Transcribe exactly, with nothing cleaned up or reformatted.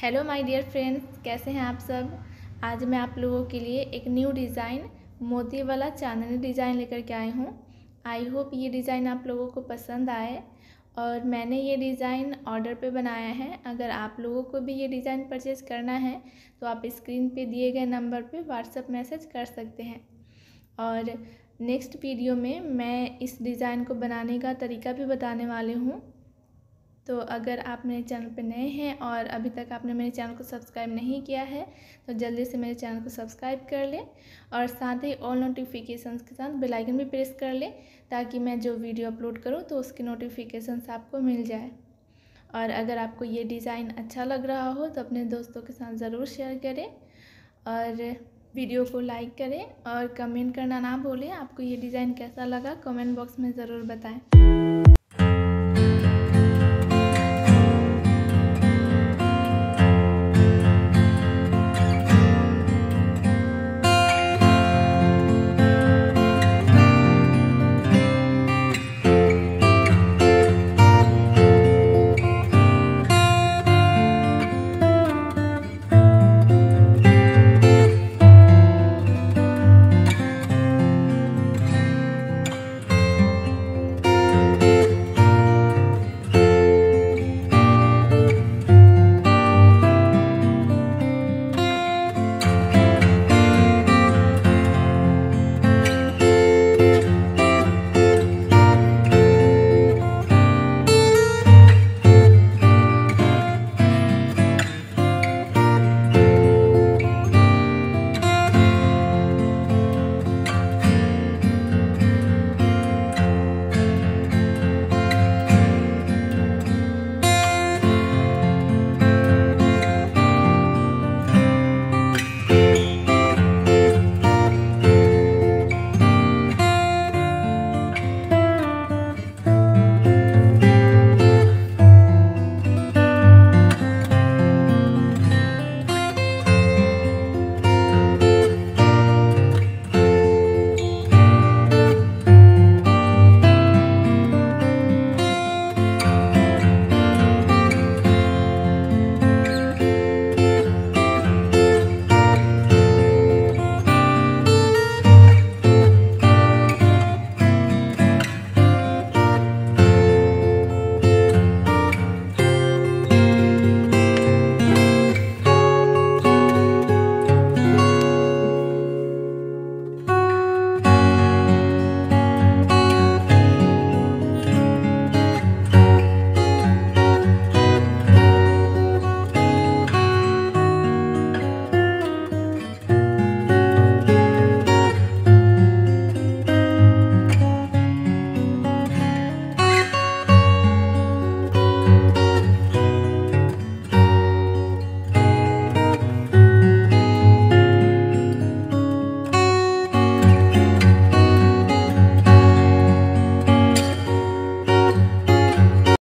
Hello my dear friends, कैसे हैं आप सब। आज मैं आप लोगों के लिए एक न्यू डिज़ाइन मोती वाला चांदनी डिज़ाइन लेकर के आई हूँ। आई होप ये डिज़ाइन आप लोगों को पसंद आए और मैंने ये डिज़ाइन ऑर्डर पे बनाया है। अगर आप लोगों को भी ये डिज़ाइन परचेज करना है तो आप स्क्रीन पे दिए गए नंबर पे व्हाट्सएप मैसेज कर सकते हैं। और नेक्स्ट वीडियो में मैं इस डिज़ाइन को बनाने का तरीका भी बताने वाली हूँ। तो अगर आप मेरे चैनल पर नए हैं और अभी तक आपने मेरे चैनल को सब्सक्राइब नहीं किया है तो जल्दी से मेरे चैनल को सब्सक्राइब कर लें और साथ ही ऑल नोटिफिकेशंस के साथ बेल आइकन भी प्रेस कर लें ताकि मैं जो वीडियो अपलोड करूं तो उसकी नोटिफिकेशंस आपको मिल जाए। और अगर आपको ये डिज़ाइन अच्छा लग रहा हो तो अपने दोस्तों के साथ ज़रूर शेयर करें और वीडियो को लाइक करें और कमेंट करना ना भूलें। आपको ये डिज़ाइन कैसा लगा कमेंट बॉक्स में ज़रूर बताएं।